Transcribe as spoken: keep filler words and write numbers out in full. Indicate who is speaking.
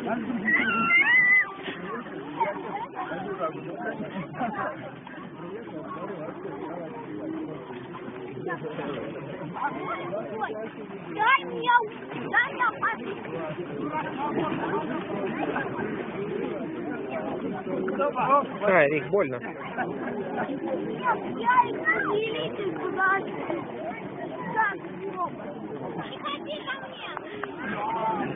Speaker 1: Дай мне, дай я
Speaker 2: Ай, Рик, больно.
Speaker 1: Я их куда. Так, приходи ко мне.